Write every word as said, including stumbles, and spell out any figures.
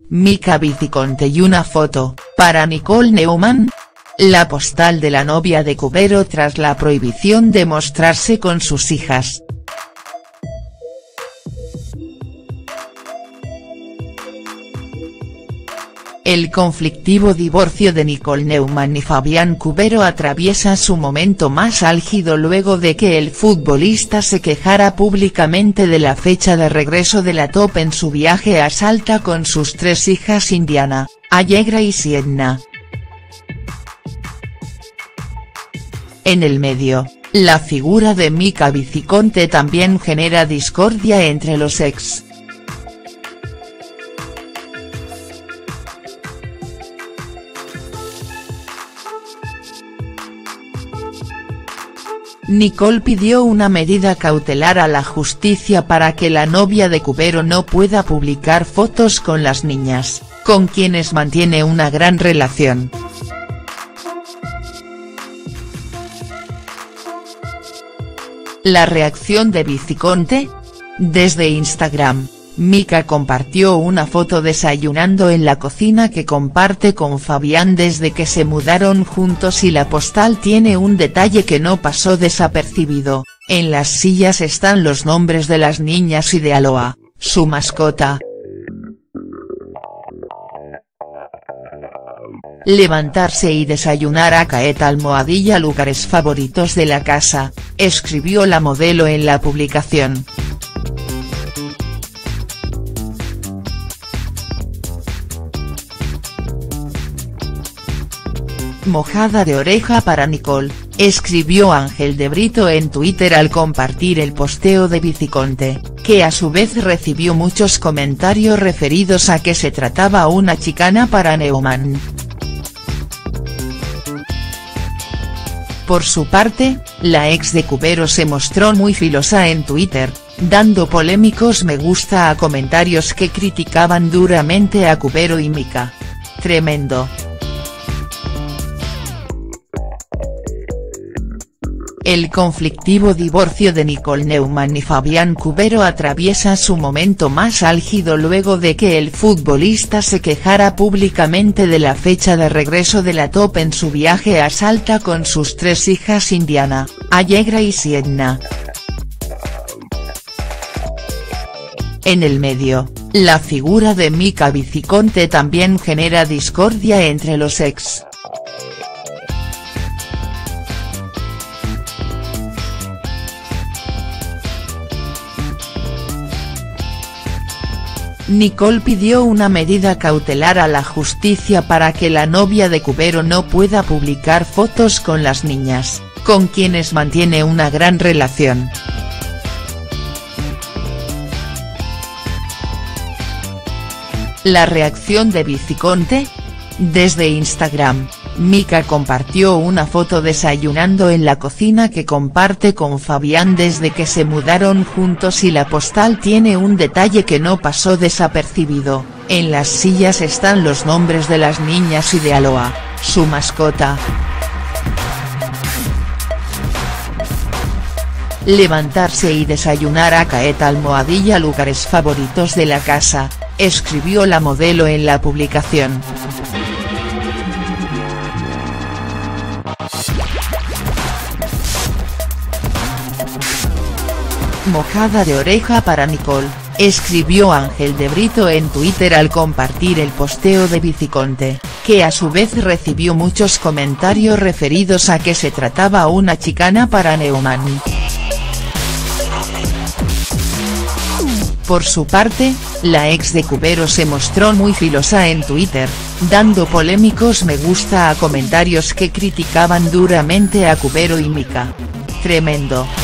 Mika Viciconte y una foto, para Nicole Neumann. La postal de la novia de Cubero tras la prohibición de mostrarse con sus hijas. El conflictivo divorcio de Nicole Neumann y Fabián Cubero atraviesa su momento más álgido luego de que el futbolista se quejara públicamente de la fecha de regreso de la top en su viaje a Salta con sus tres hijas Indiana, Allegra y Sienna. En el medio, la figura de Mika Viciconte también genera discordia entre los ex. Nicole pidió una medida cautelar a la justicia para que la novia de Cubero no pueda publicar fotos con las niñas, con quienes mantiene una gran relación. La reacción de Viciconte. Desde Instagram, Mika compartió una foto desayunando en la cocina que comparte con Fabián desde que se mudaron juntos y la postal tiene un detalle que no pasó desapercibido: en las sillas están los nombres de las niñas y de Aloha, su mascota. Levantarse y desayunar a Caeta almohadilla lugares favoritos de la casa, escribió la modelo en la publicación. Mojada de oreja para Nicole, escribió Ángel de Brito en Twitter al compartir el posteo de Viciconte, que a su vez recibió muchos comentarios referidos a que se trataba una chicana para Neumann. Por su parte, la ex de Cubero se mostró muy filosa en Twitter, dando polémicos me gusta a comentarios que criticaban duramente a Cubero y Mika. Tremendo. El conflictivo divorcio de Nicole Neumann y Fabián Cubero atraviesa su momento más álgido luego de que el futbolista se quejara públicamente de la fecha de regreso de la top en su viaje a Salta con sus tres hijas Indiana, Allegra y Sienna. En el medio, la figura de Mika Viciconte también genera discordia entre los ex. Nicole pidió una medida cautelar a la justicia para que la novia de Cubero no pueda publicar fotos con las niñas, con quienes mantiene una gran relación. La reacción de Viciconte. Desde Instagram, Mika compartió una foto desayunando en la cocina que comparte con Fabián desde que se mudaron juntos y la postal tiene un detalle que no pasó desapercibido: en las sillas están los nombres de las niñas y de Aloha, su mascota. Levantarse y desayunar a Caeta almohadilla lugares favoritos de la casa, escribió la modelo en la publicación. Mojada de oreja para Nicole, escribió Ángel de Brito en Twitter al compartir el posteo de Viciconte, que a su vez recibió muchos comentarios referidos a que se trataba una chicana para Neumann. Por su parte, la ex de Cubero se mostró muy filosa en Twitter, dando polémicos me gusta a comentarios que criticaban duramente a Cubero y Mika. Tremendo.